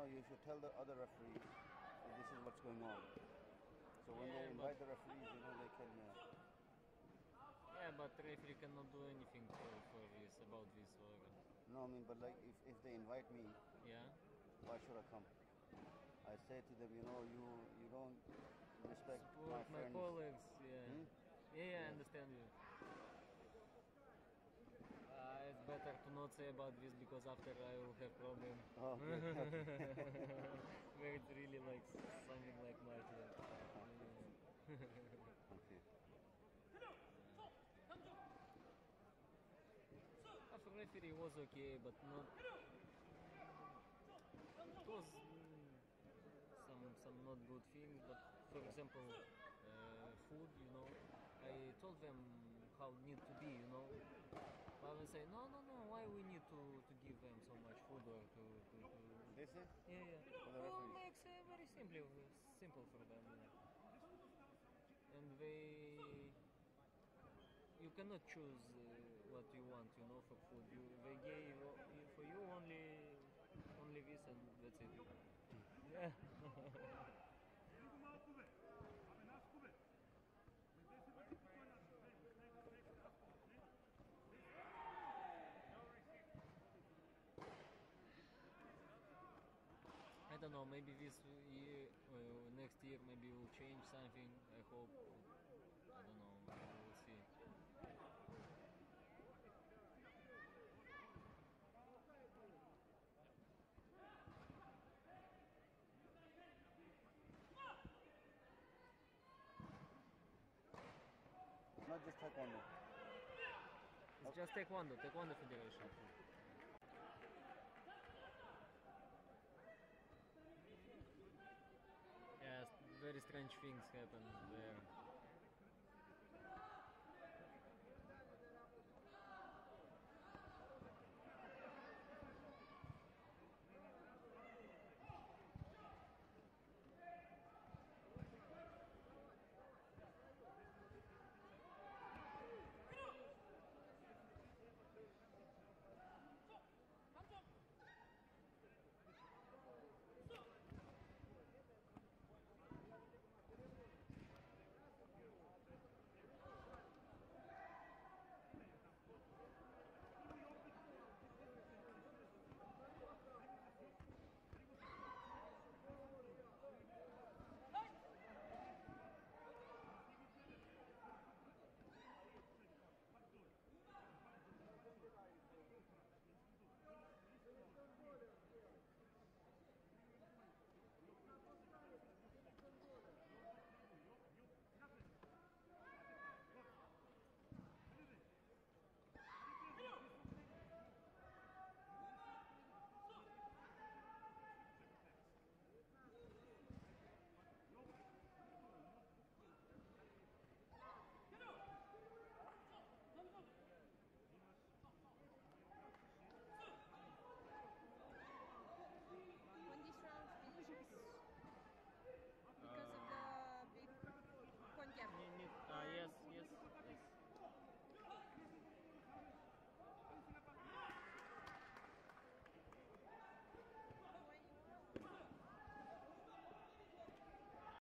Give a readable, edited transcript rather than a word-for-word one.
you should tell the other referees that this is what's going on. So when they invite the referees, they can. Yeah, but referee cannot do anything for this about this. Or... No, I mean, but like if they invite me, yeah, why should I come? I say to them, you don't respect support my friends. colleagues. Yeah, I Yes. understand you. It's better to not say about this because after I will have problem. Oh, okay. Where it's really like something like mafia. Okay. For referee was okay, but not. It was some not good things. But for example, food. I told them how it need to be. But they say no. Why we need to give them so much food or to They say? yeah. For the Well, referees. makes very simple for them. And you cannot choose what you want, for food. They gave for you only this and that's it. Yeah. I don't know. Maybe this year, next year, maybe we'll change something. I hope. I don't know. We'll see. Not just taekwondo. It's just Taekwondo Federation. Yes, very strange things happen there.